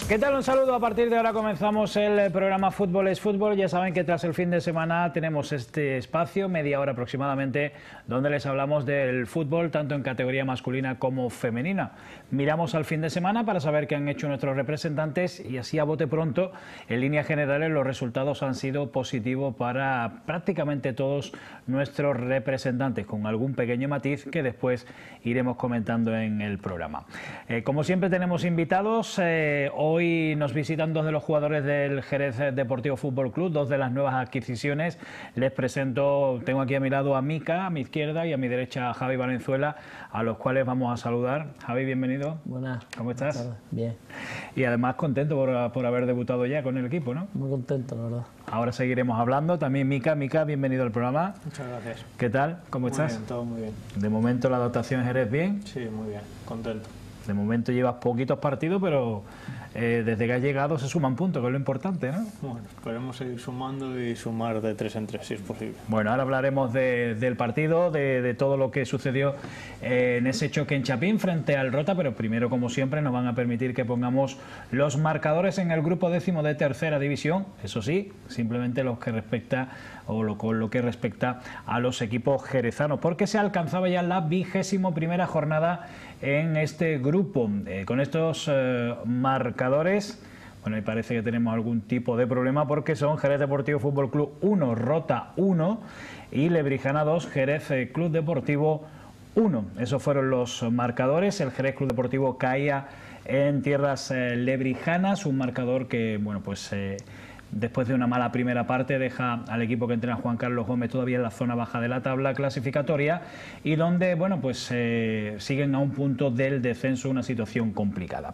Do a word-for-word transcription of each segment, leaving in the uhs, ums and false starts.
¿Qué tal? Un saludo. A partir de ahora comenzamos el programa Fútbol es Fútbol. Ya saben que tras el fin de semana tenemos este espacio, media hora aproximadamente, donde les hablamos del fútbol tanto en categoría masculina como femenina. Miramos al fin de semana para saber qué han hecho nuestros representantes y así a bote pronto, en líneas generales, los resultados han sido positivos para prácticamente todos nuestros representantes, con algún pequeño matiz que después iremos comentando en el programa. Eh, como siempre tenemos invitados. Eh, hoy Hoy nos visitan dos de los jugadores del Jerez Deportivo Fútbol Club, dos de las nuevas adquisiciones. Les presento, tengo aquí a mi lado a Mika, a mi izquierda, y a mi derecha a Javi Valenzuela, a los cuales vamos a saludar. Javi, bienvenido. Buenas. ¿Cómo estás? Buenas tardes. Bien. Y además contento por, por haber debutado ya con el equipo, ¿no? Muy contento, la verdad. Ahora seguiremos hablando. También Mika, Mika, bienvenido al programa. Muchas gracias. ¿Qué tal? ¿Cómo muy estás? Muy bien, todo muy bien. De momento la adaptación en Jerez, ¿bien? Sí, muy bien, contento. De momento llevas poquitos partidos, pero eh, desde que has llegado se suman puntos, que es lo importante, ¿no? Bueno, esperemos seguir sumando y sumar de tres en tres, si es posible. Bueno, ahora hablaremos de, del partido, de, de todo lo que sucedió eh, en ese choque en Chapín frente al Rota, pero primero, como siempre, nos van a permitir que pongamos los marcadores en el grupo décimo de tercera división, eso sí, simplemente los que respecta o lo, con lo que respecta a los equipos jerezanos, porque se alcanzaba ya la vigésimo primera jornada en este grupo. Eh, con estos eh, marcadores, bueno, y parece que tenemos algún tipo de problema porque son Jerez Deportivo Fútbol Club uno, Rota uno y Lebrijana dos, Jerez Club Deportivo uno. Esos fueron los marcadores. El Jerez Club Deportivo caía en tierras eh, lebrijanas, un marcador que, bueno, pues Eh, después de una mala primera parte deja al equipo que entrena Juan Carlos Gómez todavía en la zona baja de la tabla clasificatoria y donde, bueno, pues eh, siguen a un punto del descenso, una situación complicada.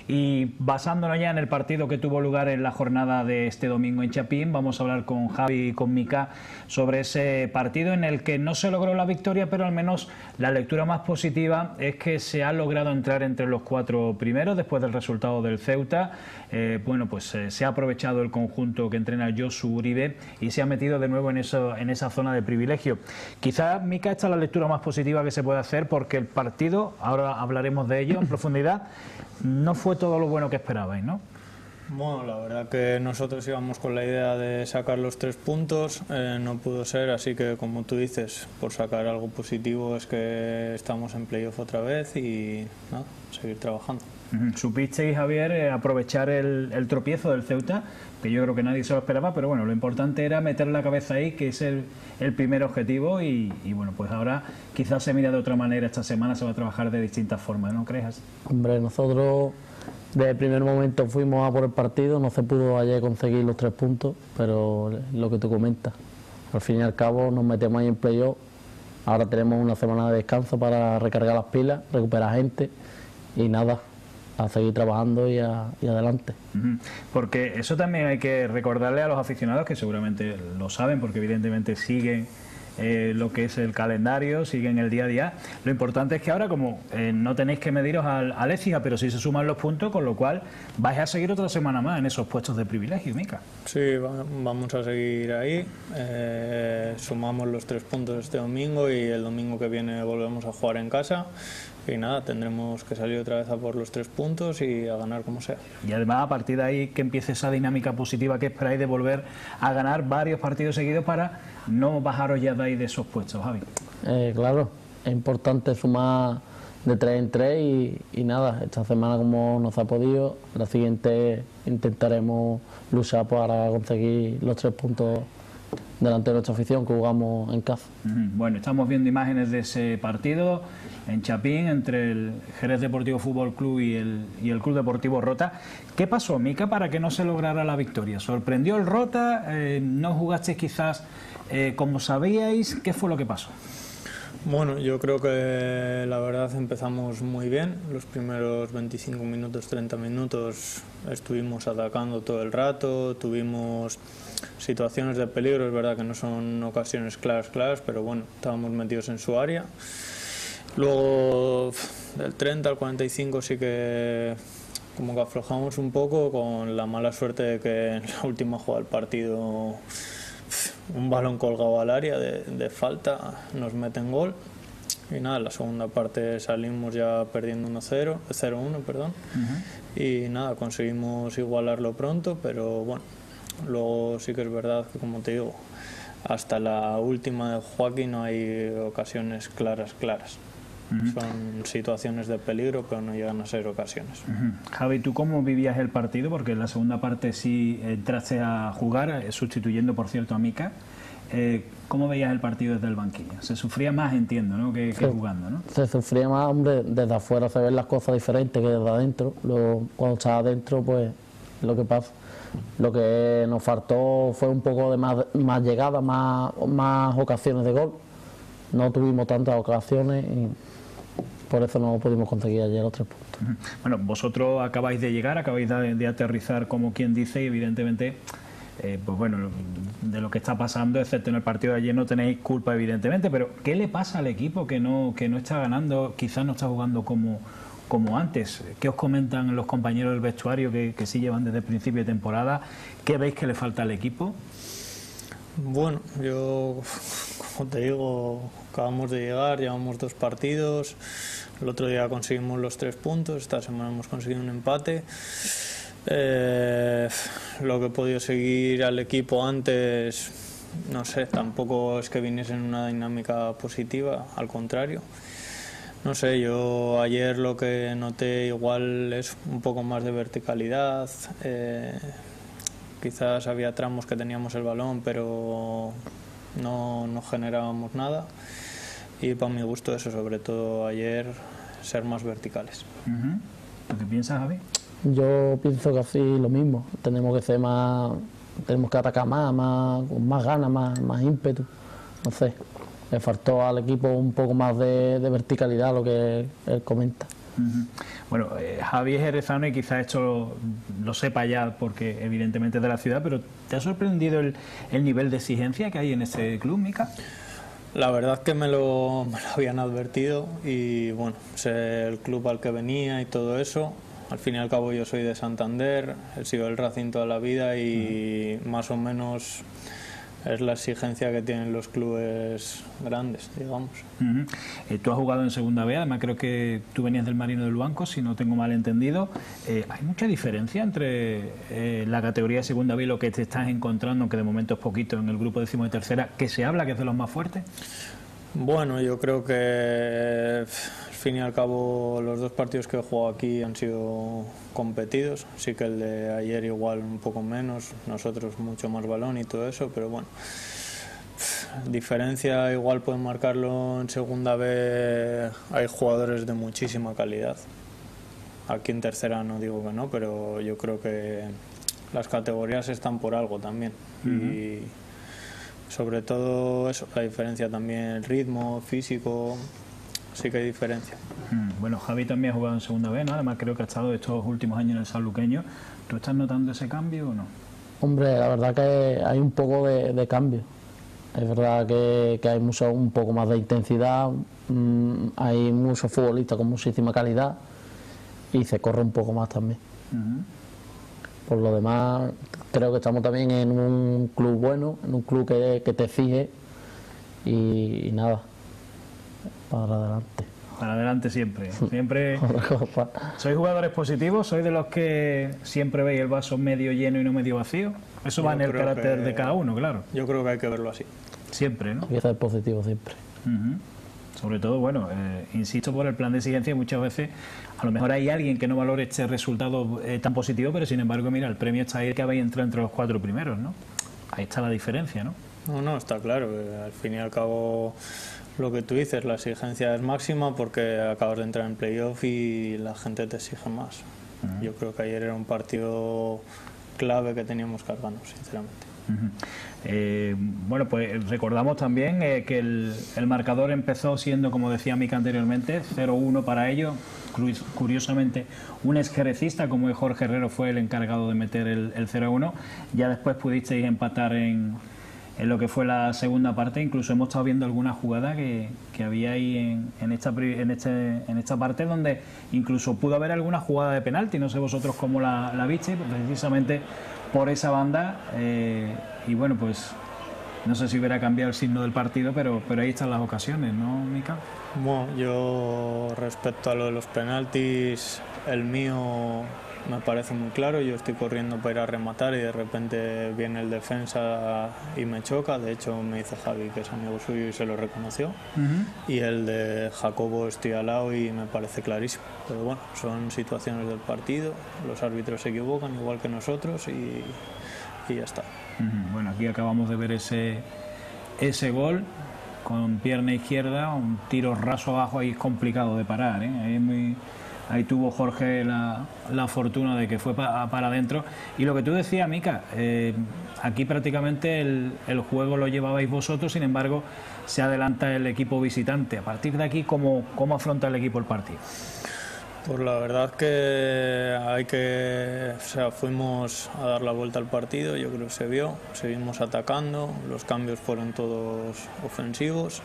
Y basándonos ya en el partido que tuvo lugar en la jornada de este domingo en Chapín, vamos a hablar con Javi y con Mika sobre ese partido en el que no se logró la victoria, pero al menos la lectura más positiva es que se ha logrado entrar entre los cuatro primeros después del resultado del Ceuta. Eh, bueno, pues eh, se ha aprovechado el conjunto que entrena Josu Uribe y se ha metido de nuevo en, eso, en esa zona de privilegio. Quizás, Mika, esta es la lectura más positiva que se puede hacer porque el partido, ahora hablaremos de ello en profundidad, no fue todo lo bueno que esperabais, ¿no? Bueno, la verdad que nosotros íbamos con la idea de sacar los tres puntos, eh, no pudo ser, así que como tú dices, por sacar algo positivo es que estamos en playoff otra vez y nada, seguir trabajando. Supisteis, Javier, eh, aprovechar el, el tropiezo del Ceuta, que yo creo que nadie se lo esperaba, pero bueno, lo importante era meter la cabeza ahí, que es el, el primer objetivo y, y bueno, pues ahora quizás se mira de otra manera, esta semana se va a trabajar de distintas formas, ¿no crees? Hombre, nosotros desde el primer momento fuimos a por el partido, no se pudo ayer conseguir los tres puntos, pero lo que tú comentas, al fin y al cabo nos metemos ahí en playoff, ahora tenemos una semana de descanso para recargar las pilas, recuperar gente y nada, a seguir trabajando y, a, y adelante. Porque eso también hay que recordarle a los aficionados, que seguramente lo saben porque evidentemente siguen eh, lo que es el calendario, siguen el día a día. Lo importante es que ahora, como eh, no tenéis que mediros al, al Écija, pero sí se suman los puntos, con lo cual vais a seguir otra semana más en esos puestos de privilegio, Mika. Sí, va, vamos a seguir ahí, eh, sumamos los tres puntos este domingo y el domingo que viene volvemos a jugar en casa. Y nada, tendremos que salir otra vez a por los tres puntos y a ganar como sea. Y además, a partir de ahí, que empiece esa dinámica positiva que esperáis de volver a ganar varios partidos seguidos para no bajaros ya de ahí de esos puestos, Javi. Eh, claro, es importante sumar de tres en tres y, y nada, esta semana como nos ha podido, la siguiente intentaremos luchar para conseguir los tres puntos delante de nuestra afición que jugamos en casa. Bueno, estamos viendo imágenes de ese partido en Chapín entre el Jerez Deportivo Fútbol Club y el, y el Club Deportivo Rota. ¿Qué pasó, Mika, para que no se lograra la victoria? ¿Sorprendió el Rota? Eh, ¿No jugasteis quizás eh, como sabíais? ¿Qué fue lo que pasó? Bueno, yo creo que la verdad empezamos muy bien. Los primeros veinticinco minutos, treinta minutos estuvimos atacando todo el rato, tuvimos situaciones de peligro, es verdad que no son ocasiones claras, claras, pero bueno, estábamos metidos en su área. Luego del treinta al cuarenta y cinco sí que como que aflojamos un poco con la mala suerte de que en la última jugada del partido un balón colgado al área de, de falta nos meten gol y nada, en la segunda parte salimos ya perdiendo uno cero, cero uno, perdón. Uh-huh. y nada, conseguimos igualarlo pronto, pero bueno, luego sí que es verdad que, como te digo, hasta la última de Joaquín no hay ocasiones claras, claras. Uh-huh. Son situaciones de peligro, pero no llegan a ser ocasiones. Uh-huh. Javi, ¿tú cómo vivías el partido? Porque en la segunda parte sí entraste a jugar, sustituyendo, por cierto, a Mika. Eh, ¿Cómo veías el partido desde el banquillo? Se sufría más, entiendo, ¿no? que, que jugando, ¿no? Se sufría más, hombre, desde afuera se ven las cosas diferentes que desde adentro. Luego, cuando estás adentro, pues lo que pasa. Lo que nos faltó fue un poco de más, más llegada, más, más ocasiones de gol. No tuvimos tantas ocasiones y por eso no pudimos conseguir ayer los tres puntos. Bueno, vosotros acabáis de llegar, acabáis de, de aterrizar, como quien dice, y evidentemente, eh, pues bueno, de lo que está pasando, excepto en el partido de ayer, no tenéis culpa, evidentemente, pero ¿qué le pasa al equipo que no, que no está ganando, quizás no está jugando como... como antes? ¿Qué os comentan los compañeros del vestuario que, que sí llevan desde el principio de temporada? ¿Qué veis que le falta al equipo? Bueno, yo, como te digo, acabamos de llegar, llevamos dos partidos, el otro día conseguimos los tres puntos, esta semana hemos conseguido un empate. Eh, lo que he podido seguir al equipo antes, no sé, tampoco es que viniese en una dinámica positiva, al contrario. No sé, yo ayer lo que noté igual es un poco más de verticalidad, eh, quizás había tramos que teníamos el balón pero no, no generábamos nada, y para mi gusto eso, sobre todo ayer, ser más verticales. Uh-huh. ¿Qué piensas, Javi? Yo pienso que así lo mismo, tenemos que ser más, tenemos que atacar más, más con más ganas, más, más ímpetu, no sé. Le faltó al equipo un poco más de, de verticalidad, lo que él, él comenta. Uh-huh. Bueno, eh, Javi es jerezano y quizás esto lo, lo sepa ya porque evidentemente es de la ciudad, pero ¿te ha sorprendido el, el nivel de exigencia que hay en este club, Mika? La verdad que me lo, me lo habían advertido y bueno, sé el club al que venía y todo eso. Al fin y al cabo yo soy de Santander, he sido el Racing toda la vida y uh-huh. más o menos... es la exigencia que tienen los clubes grandes, digamos. Uh-huh. eh, tú has jugado en Segunda B, además creo que tú venías del Marino del Banco, si no tengo mal entendido. Eh, ¿Hay mucha diferencia entre eh, la categoría de Segunda B y lo que te estás encontrando, que de momento es poquito, en el grupo décimo de tercera, que se habla que es de los más fuertes? Bueno, yo creo que al fin y al cabo los dos partidos que he jugado aquí han sido competidos, sí que el de ayer igual un poco menos, nosotros mucho más balón y todo eso, pero bueno, diferencia igual pueden marcarlo en Segunda B, hay jugadores de muchísima calidad, aquí en tercera no digo que no, pero yo creo que las categorías están por algo también. Uh-huh. Y sobre todo eso, la diferencia también, el ritmo físico, sí que hay diferencia. Bueno, Javi también ha jugado en Segunda B, ¿no? Además creo que ha estado estos últimos años en el sanluqueño. ¿Tú estás notando ese cambio o no? Hombre, la verdad que hay un poco de, de cambio. Es verdad que, que hay mucho, un poco más de intensidad, mmm, hay muchos futbolistas con muchísima calidad y se corre un poco más también. Uh-huh. Por lo demás, creo que estamos también en un club bueno, en un club que, que te fije y, y nada, para adelante. Para adelante siempre, siempre. ¿Sois jugadores positivos? ¿Sois de los que siempre veis el vaso medio lleno y no medio vacío? Eso va en el carácter de cada uno, claro. Yo creo que hay que verlo así. Siempre, ¿no? Hay que ser positivo siempre. Uh-huh. Sobre todo, bueno, eh, insisto por el plan de exigencia, muchas veces a lo mejor hay alguien que no valore este resultado eh, tan positivo, pero sin embargo, mira, el premio está ahí que habéis entrado entre los cuatro primeros, ¿no? Ahí está la diferencia, ¿no? No, no, está claro. Al fin y al cabo, lo que tú dices, la exigencia es máxima porque acabas de entrar en playoff y la gente te exige más. Uh-huh. Yo creo que ayer era un partido clave que teníamos que ganar, sinceramente. Uh-huh. Eh, bueno, pues recordamos también eh, que el, el marcador empezó siendo, como decía Mika anteriormente, cero uno para ellos. Curiosamente, un exjerecista como Jorge Herrero fue el encargado de meter el, el cero uno. Ya después pudisteis empatar en, en lo que fue la segunda parte. Incluso hemos estado viendo alguna jugada que, que había ahí en, en, esta, en, este, en esta parte donde incluso pudo haber alguna jugada de penalti. No sé vosotros cómo la, la visteis, precisamente por esa banda. Eh, y bueno, pues no sé si hubiera cambiado el signo del partido, pero, pero ahí están las ocasiones, ¿no, Mika? Bueno, yo respecto a lo de los penaltis, el mío me parece muy claro. Yo estoy corriendo para ir a rematar y de repente viene el defensa y me choca. De hecho me dice Javi que es amigo suyo y se lo reconoció. Uh-huh. Y el de Jacobo estoy al lado y me parece clarísimo. Pero bueno, son situaciones del partido, los árbitros se equivocan igual que nosotros y, y ya está. Uh-huh. Bueno, aquí acabamos de ver ese, ese gol con pierna izquierda, un tiro raso abajo, ahí es complicado de parar, ¿eh? Ahí es muy... Ahí tuvo Jorge la, la fortuna de que fue pa, para adentro. Y lo que tú decías, Mica, eh, aquí prácticamente el, el juego lo llevabais vosotros, sin embargo, se adelanta el equipo visitante. A partir de aquí, ¿cómo, cómo afronta el equipo el partido? Pues la verdad que hay que, o sea, fuimos a dar la vuelta al partido, yo creo que se vio, seguimos atacando, los cambios fueron todos ofensivos.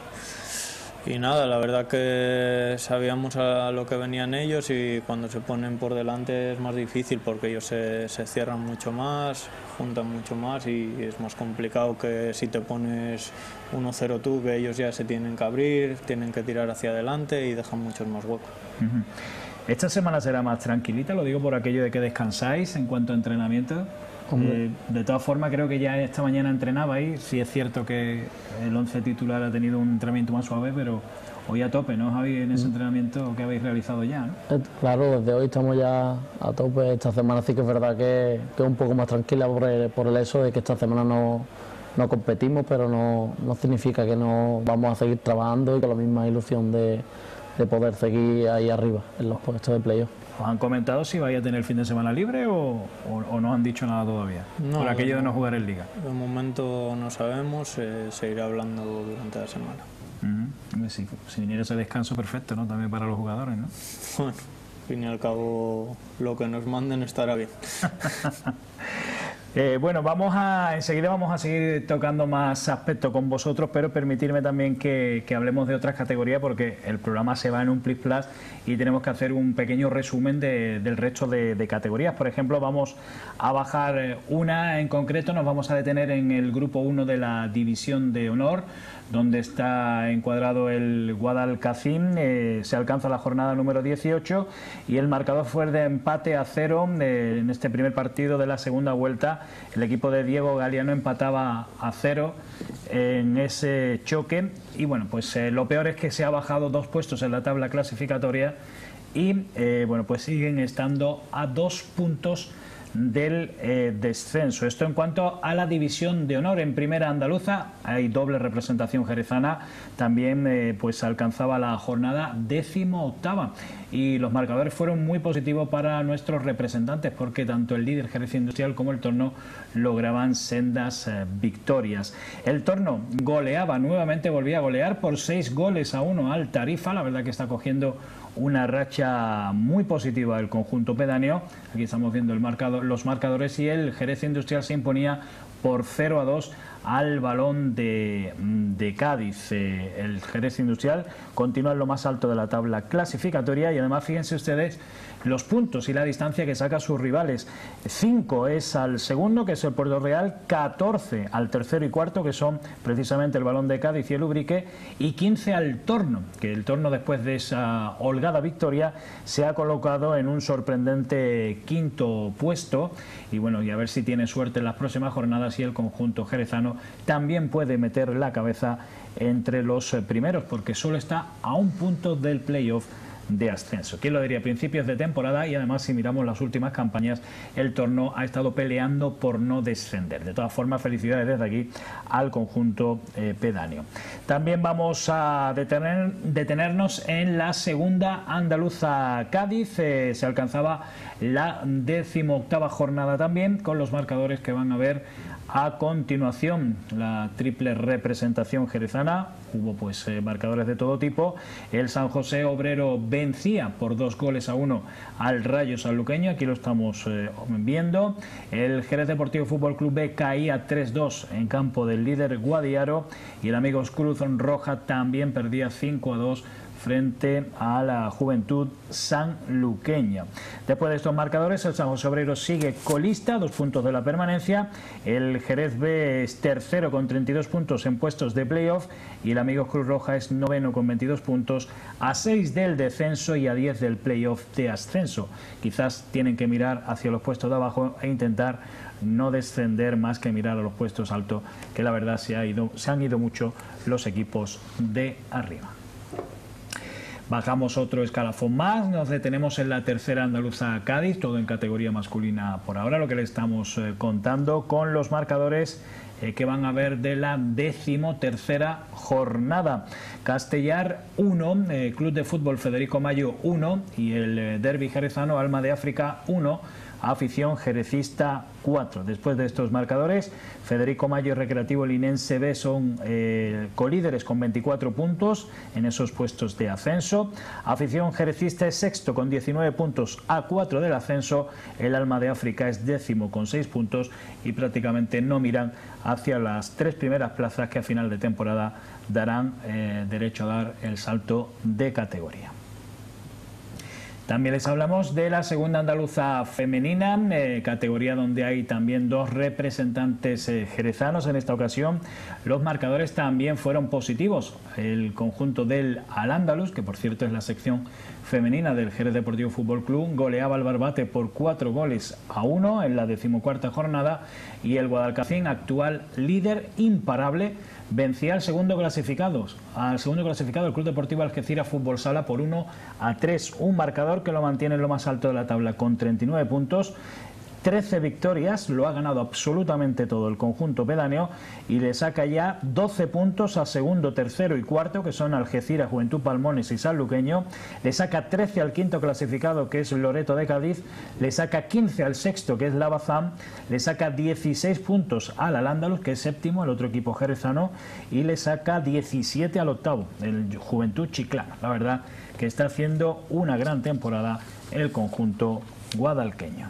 Y nada, la verdad que sabíamos a lo que venían ellos y cuando se ponen por delante es más difícil porque ellos se, se cierran mucho más, juntan mucho más y es más complicado que si te pones uno cero tú, que ellos ya se tienen que abrir, tienen que tirar hacia adelante y dejan muchos más huecos. Uh-huh. ¿Esta semana será más tranquilita? Lo digo por aquello de que descansáis en cuanto a entrenamiento. Eh, de todas formas, creo que ya esta mañana entrenabais. Sí es cierto que el once titular ha tenido un entrenamiento más suave, pero hoy a tope, ¿no, Javi? En ese entrenamiento que habéis realizado ya, ¿no? Claro, desde hoy estamos ya a tope. Esta semana sí que es verdad que, que es un poco más tranquila por el, por el eso de que esta semana no, no competimos, pero no, no significa que no vamos a seguir trabajando y con la misma ilusión de, de poder seguir ahí arriba en los puestos de playoff. ¿Os han comentado si vais a tener el fin de semana libre o, o, o no han dicho nada todavía? No, por aquello de no jugar en Liga. De momento no sabemos, eh, se irá hablando durante la semana. Uh-huh. Si, si viniera ese descanso, perfecto, ¿no? También para los jugadores, ¿no? Bueno, al fin y al cabo, lo que nos manden estará bien. Eh, bueno, vamos a enseguida vamos a seguir tocando más aspectos con vosotros, pero permitirme también que, que hablemos de otras categorías porque el programa se va en un plis plas y tenemos que hacer un pequeño resumen de, del resto de, de categorías. Por ejemplo, vamos a bajar una en concreto, nos vamos a detener en el grupo uno de la División de Honor, donde está encuadrado el Guadalcacín. Eh, se alcanza la jornada número dieciocho y el marcador fue de empate a cero eh, en este primer partido de la segunda vuelta. El equipo de Diego Galeano empataba a cero en ese choque y bueno, pues eh, lo peor es que se ha bajado dos puestos en la tabla clasificatoria y eh, bueno, pues siguen estando a dos puntos del eh, descenso. Esto en cuanto a la División de Honor. En Primera Andaluza hay doble representación jerezana, también eh, pues alcanzaba la jornada décimo octava y los marcadores fueron muy positivos para nuestros representantes porque tanto el líder Jerez Industrial como el Torno lograban sendas eh, victorias. El Torno goleaba nuevamente, volvía a golear por seis goles a uno al Tarifa. La verdad que está cogiendo una racha muy positiva el conjunto pedáneo. Aquí estamos viendo el marcador, los marcadores y el Jerez Industrial se imponía por cero a dos al Balón de, de Cádiz. Eh, el Jerez Industrial continúa en lo más alto de la tabla clasificatoria y además fíjense ustedes los puntos y la distancia que saca sus rivales. cinco es al segundo, que es el Puerto Real, catorce al tercero y cuarto, que son precisamente el Balón de Cádiz y el Ubrique, y quince al Torno, que el Torno después de esa holgada victoria se ha colocado en un sorprendente quinto puesto y bueno, y a ver si tiene suerte en las próximas jornadas y el conjunto jerezano también puede meter la cabeza entre los primeros porque solo está a un punto del playoff de ascenso. ¿Quién lo diría? Principios de temporada y además si miramos las últimas campañas el Torno ha estado peleando por no descender. De todas formas, felicidades desde aquí al conjunto eh, pedáneo. También vamos a detener, detenernos en la segunda andaluza Cádiz. Eh, se alcanzaba la decimoctava jornada también con los marcadores que van a ver a continuación. La triple representación jerezana, hubo pues eh, marcadores de todo tipo. El San José Obrero vencía por dos goles a uno al Rayo Sanluqueño, aquí lo estamos eh, viendo. El Jerez Deportivo Fútbol Club B caía tres dos en campo del líder Guadiaro y el Amigos Cruz Roja también perdía cinco a dos frente a la Juventud sanluqueña. Después de estos marcadores, el San José Obrero sigue colista, dos puntos de la permanencia. El Jerez B es tercero con treinta y dos puntos en puestos de playoff y el Amigos Cruz Roja es noveno con veintidós puntos, a seis del descenso y a diez del playoff de ascenso. Quizás tienen que mirar hacia los puestos de abajo e intentar no descender más que mirar a los puestos altos, que la verdad se, ha ido, se han ido mucho los equipos de arriba. Bajamos otro escalafón más, nos detenemos en la tercera andaluza Cádiz, todo en categoría masculina por ahora, lo que le estamos eh, contando con los marcadores eh, que van a ver de la decimotercera jornada. Castellar uno, eh, Club de Fútbol Federico Mayo uno y el eh, Derbi jerezano Alma de África uno. Afición jerecista cuatro. Después de estos marcadores, Federico Mayo y Recreativo Linense B son eh, colíderes con veinticuatro puntos en esos puestos de ascenso. Afición jerecista es sexto con diecinueve puntos, a cuatro del ascenso. El Alma de África es décimo con seis puntos y prácticamente no miran hacia las tres primeras plazas que a final de temporada darán eh, derecho a dar el salto de categoría. También les hablamos de la segunda andaluza femenina, eh, categoría donde hay también dos representantes eh, jerezanos en esta ocasión. Los marcadores también fueron positivos. El conjunto del Al-Ándalus, que por cierto es la sección femenina del Jerez Deportivo Fútbol Club, goleaba al Barbate por cuatro goles a uno en la decimocuarta jornada, y el Guadalcacín, actual líder imparable, vencía al segundo clasificado, al segundo clasificado el Club Deportivo Algeciras Fútbol Sala por uno a tres, un marcador que lo mantiene en lo más alto de la tabla con treinta y nueve puntos. trece victorias, lo ha ganado absolutamente todo el conjunto pedáneo y le saca ya doce puntos a segundo, tercero y cuarto, que son Algeciras, Juventud Palmones y Sanluqueño. Le saca trece al quinto clasificado, que es Loreto de Cádiz. Le saca quince al sexto, que es Lavazam. Le saca dieciséis puntos al Al-Ándalus, que es séptimo, el otro equipo jerezano. Y le saca diecisiete al octavo, el Juventud Chiclana. La verdad que está haciendo una gran temporada el conjunto guadalqueño.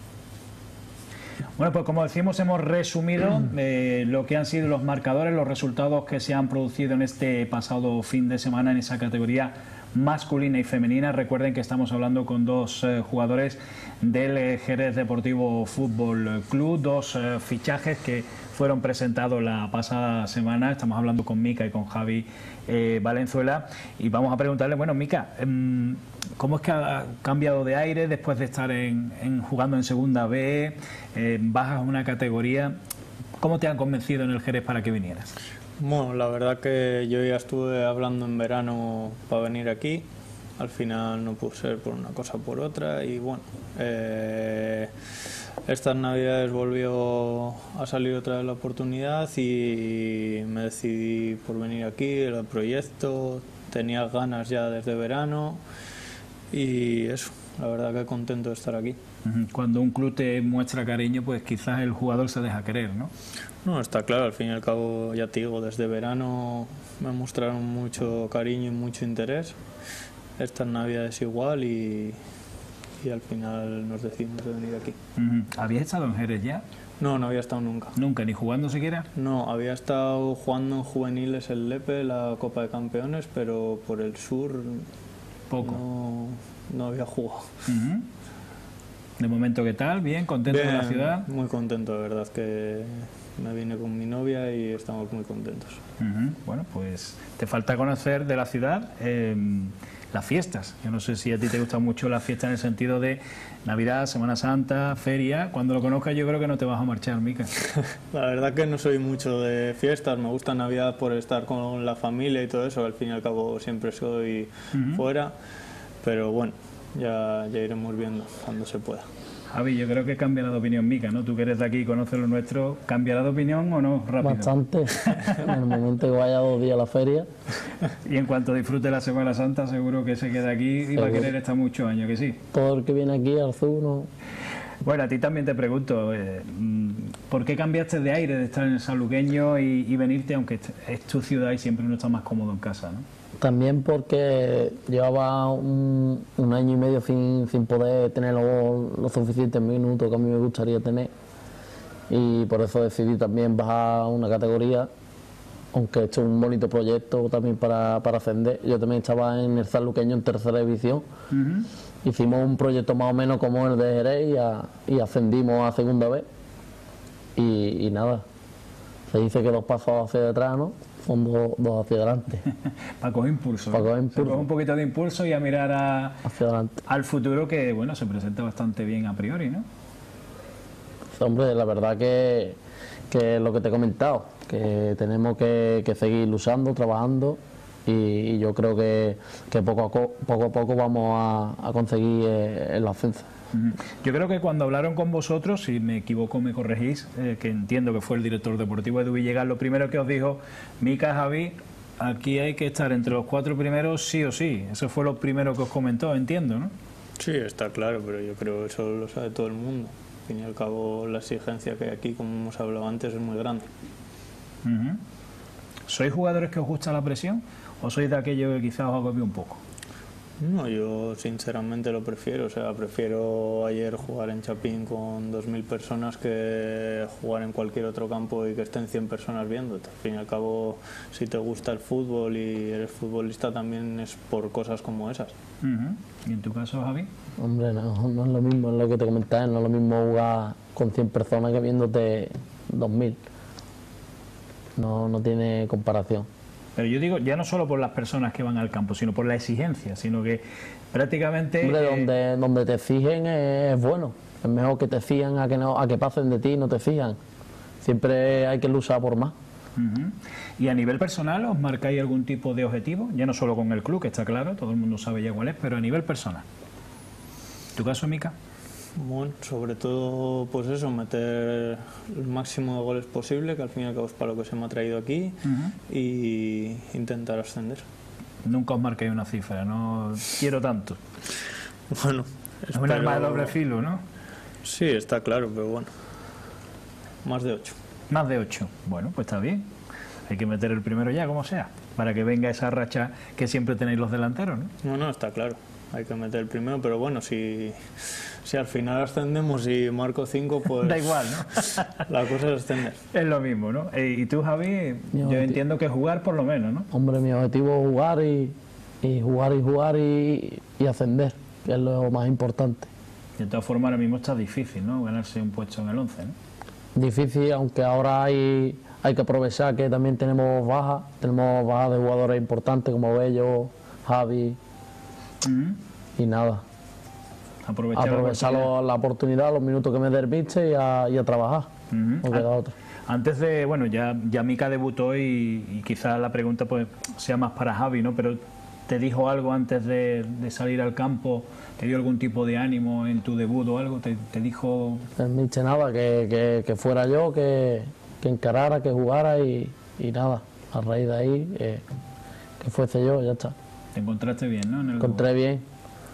Bueno, pues como decimos, hemos resumido eh, lo que han sido los marcadores, los resultados que se han producido en este pasado fin de semana en esa categoría masculina y femenina. Recuerden que estamos hablando con dos eh, jugadores del eh, Jerez Deportivo Fútbol Club, dos eh, fichajes que fueron presentados la pasada semana. Estamos hablando con Mica y con Javi eh, Valenzuela, y vamos a preguntarle, bueno, Mica, eh, ¿cómo es que ha cambiado de aire después de estar en, en jugando en Segunda B, eh, bajas una categoría? ¿Cómo te han convencido en el Jerez para que vinieras? Bueno, la verdad que yo ya estuve hablando en verano para venir aquí. Al final no pudo ser por una cosa o por otra, y bueno, eh, estas navidades volvió a salir otra vez la oportunidad y me decidí por venir aquí, el proyecto, tenía ganas ya desde verano y eso, la verdad que contento de estar aquí. Cuando un club te muestra cariño, pues quizás el jugador se deja querer, ¿no? No, está claro, al fin y al cabo, ya te digo, desde verano me mostraron mucho cariño y mucho interés. Estas navidades igual y, y al final nos decidimos de venir aquí. Uh-huh. ¿Habías estado en Jerez ya? No, no había estado nunca. ¿Nunca? ¿Ni jugando siquiera? No, había estado jugando en juveniles el Lepe, la Copa de Campeones, pero por el sur poco. No, no había jugado. Uh-huh. De momento, ¿qué tal? ¿Bien? ¿Contento Bien, con la ciudad? Muy contento, de verdad, que me vine con mi novia y estamos muy contentos. Uh-huh. Bueno, pues te falta conocer de la ciudad eh, las fiestas. Yo no sé si a ti te gustan mucho las fiestas en el sentido de Navidad, Semana Santa, feria. Cuando lo conozcas yo creo que no te vas a marchar, Mica. La verdad que no soy mucho de fiestas, me gusta Navidad por estar con la familia y todo eso, al fin y al cabo siempre soy uh-huh. fuera, pero bueno, ya, ya iremos viendo cuando se pueda. Javi, yo creo que cambiará de opinión Mica, ¿no? Tú que eres de aquí y conoces lo nuestro, ¿cambiará de opinión o no? Rápido. Bastante. En el momento que vaya dos días a la feria. Y en cuanto disfrute la Semana Santa, seguro que se queda aquí y seguro. Va a querer estar muchos años, ¿que sí? Todo el que viene aquí al sur, ¿no? Bueno, a ti también te pregunto, eh, ¿por qué cambiaste de aire de estar en el sanluqueño y, y venirte, aunque es tu ciudad y siempre uno está más cómodo en casa, ¿no? También porque llevaba un, un año y medio sin, sin poder tener los, los suficientes minutos que a mí me gustaría tener, y por eso decidí también bajar una categoría aunque he hecho un bonito proyecto también para, para ascender. Yo también estaba en el Sanluqueño en tercera división. Uh-huh. Hicimos un proyecto más o menos como el de Jerez y, a, y ascendimos a segunda vez. Y, y nada, se dice que dos pasos hacia detrás, ¿no? Son dos, dos hacia adelante. Para coger impulso. Para coger impulso. Coger un poquito de impulso y a mirar a, hacia adelante. Al futuro que, bueno, se presenta bastante bien a priori, ¿no? Hombre, la verdad que, que lo que te he comentado, que tenemos que, que seguir luchando, trabajando y, y yo creo que, que poco, a poco, poco a poco vamos a, a conseguir eh, el ascenso. Yo creo que cuando hablaron con vosotros, si me equivoco me corregís, eh, que entiendo que fue el director deportivo Edu Villegas, lo primero que os dijo, Mica, Javi, aquí hay que estar entre los cuatro primeros sí o sí. Eso fue lo primero que os comentó, entiendo, ¿no? Sí, está claro, pero yo creo que eso lo sabe todo el mundo. Al fin y al cabo, la exigencia que hay aquí, como hemos hablado antes, es muy grande. Uh-huh. ¿Sois jugadores que os gusta la presión o sois de aquello que quizás os agobie un poco? No, yo sinceramente lo prefiero. O sea, prefiero ayer jugar en Chapín con dos mil personas que jugar en cualquier otro campo y que estén cien personas viéndote. Al fin y al cabo, si te gusta el fútbol y eres futbolista, también es por cosas como esas. Uh-huh. ¿Y en tu caso, Javi? Hombre, no, no es lo mismo, es lo que te comentaba, no es lo mismo jugar con cien personas que viéndote dos mil. No, no tiene comparación. Pero yo digo, ya no solo por las personas que van al campo, sino por la exigencia, sino que prácticamente... Hombre, donde, donde te fijen es, es bueno. Es mejor que te fijan a que, no, a que pasen de ti y no te fijan. Siempre hay que luchar por más. Uh-huh. ¿Y a nivel personal os marcáis algún tipo de objetivo? Ya no solo con el club, que está claro, todo el mundo sabe ya cuál es, pero a nivel personal. ¿Tu caso, Mica? Bueno, sobre todo, pues eso, meter el máximo de goles posible, que al fin y al cabo es para lo que se me ha traído aquí, uh-huh. y intentar ascender. Nunca os marquéis una cifra, no quiero tanto. Bueno, es un arma de doble filo, ¿no? Sí, está claro, pero bueno, más de ocho. Más de ocho, bueno, pues está bien. Hay que meter el primero ya, como sea, para que venga esa racha que siempre tenéis los delanteros, ¿no? No, no, está claro. Hay que meter el primero, pero bueno, si, si al final ascendemos y marco cinco, pues... Da igual, ¿no? La cosa es ascender. Es lo mismo, ¿no? Y tú, Javi, yo entiendo que jugar por lo menos, ¿no? Hombre, mi objetivo es jugar y, y jugar y jugar y, y ascender, que es lo más importante. De todas formas, ahora mismo está difícil, ¿no? Ganarse un puesto en el once, ¿no? Difícil, aunque ahora hay, hay que aprovechar que también tenemos bajas, tenemos bajas de jugadores importantes como Bello, Javi... Uh-huh. Y nada, aprovechar, aprovechar la, oportunidad. la oportunidad, los minutos que me derviste y a, y a trabajar. Uh-huh. No queda otro. Antes de, bueno, ya, ya Mica debutó y, y quizás la pregunta pues sea más para Javi, ¿no? Pero ¿te dijo algo antes de, de salir al campo? ¿Te dio algún tipo de ánimo en tu debut o algo? ¿Te, te dijo...? No me dice nada, que, que, que fuera yo, que, que encarara, que jugara y, y nada, a raíz de ahí, eh, que fuese yo, ya está. ¿Te encontraste bien, no? En el encontré debut. bien.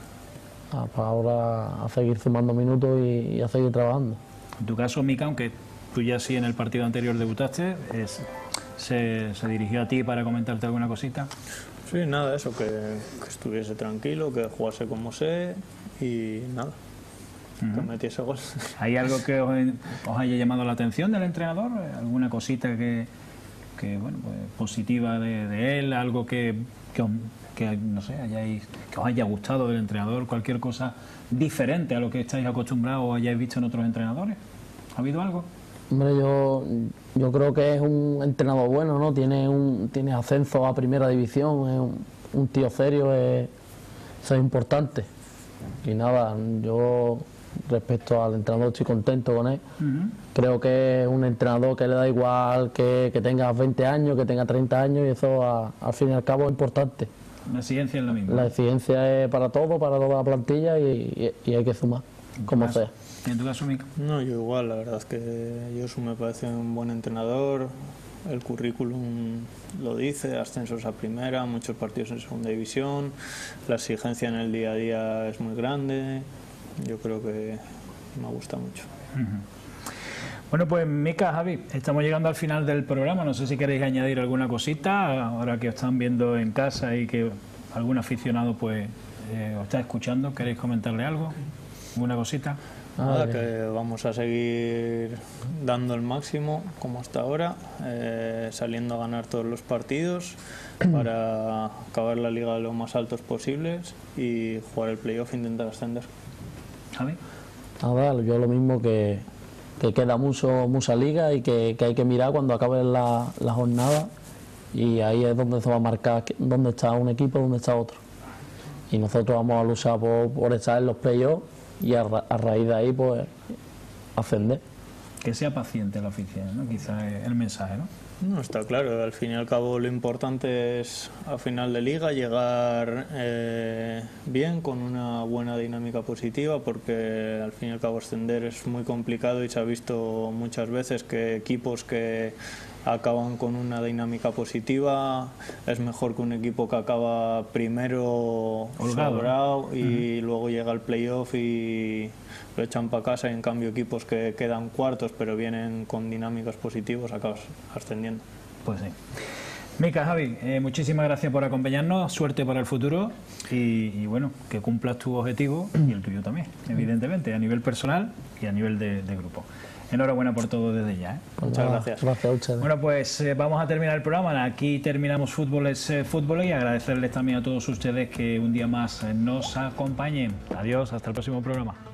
Ah, pues ahora a seguir sumando minutos y, y a seguir trabajando. En tu caso, Mica, aunque tú ya sí en el partido anterior debutaste, es, se, se dirigió a ti para comentarte alguna cosita. Sí, nada, eso, que, que estuviese tranquilo, que jugase como sé y nada, uh-huh. que metiese gol. ¿Hay algo que os, os haya llamado la atención del entrenador? ¿Alguna cosita que, que bueno, pues, positiva de, de él? ¿Algo que, que os... que no sé, hayáis, que os haya gustado del entrenador, cualquier cosa diferente a lo que estáis acostumbrados o hayáis visto en otros entrenadores? ¿Ha habido algo? Hombre, yo, yo creo que es un entrenador bueno, ¿no? Tiene un tiene ascenso a primera división, es un, un tío serio, es, eso es importante. Y nada, yo respecto al entrenador estoy contento con él. Uh-huh. Creo que es un entrenador que le da igual que, que tenga veinte años, que tenga treinta años y eso a, al fin y al cabo es importante. La exigencia es lo mismo. La exigencia es para todo, para toda la plantilla y, y, y hay que sumar, como caso, sea. ¿Y en tu caso, Mica? No, yo igual, la verdad es que Josu me parece un buen entrenador, el currículum lo dice, ascensos a primera, muchos partidos en segunda división, la exigencia en el día a día es muy grande, yo creo que me gusta mucho. Uh-huh. Bueno, pues Mica, Javi, estamos llegando al final del programa. No sé si queréis añadir alguna cosita, ahora que os están viendo en casa y que algún aficionado pues eh, os está escuchando. ¿Queréis comentarle algo? ¿Alguna cosita? Nada, que vamos a seguir dando el máximo como hasta ahora, eh, saliendo a ganar todos los partidos para acabar la liga lo más altos posibles y jugar el playoff e intentar ascender. Javi. Nada, yo lo mismo que, que queda mucho, mucha liga y que, que hay que mirar cuando acabe la, la jornada, y ahí es donde se va a marcar dónde está un equipo, dónde está otro. Y nosotros vamos a luchar por, por estar en los playoffs y a, ra a raíz de ahí pues ascender. Que sea paciente la afición, ¿no? Quizá es el mensaje, ¿no? No, está claro, al fin y al cabo lo importante es a final de liga llegar eh, bien, con una buena dinámica positiva, porque al fin y al cabo ascender es muy complicado y se ha visto muchas veces que equipos que acaban con una dinámica positiva es mejor que un equipo que acaba primero sobrado y uh-huh. luego llega al playoff y lo echan para casa, y en cambio equipos que quedan cuartos pero vienen con dinámicas positivas acabas ascendiendo. Pues sí. Mica, Javi, eh, muchísimas gracias por acompañarnos, suerte para el futuro y, y bueno, que cumplas tu objetivo y el tuyo también, evidentemente, a nivel personal y a nivel de, de grupo. Enhorabuena por todo desde ya, ¿eh? Muchas ah, gracias. gracias. Bueno, pues eh, vamos a terminar el programa. Aquí terminamos Fútbol es eh, Fútbol, y agradecerles también a todos ustedes que un día más eh, nos acompañen. Adiós, hasta el próximo programa.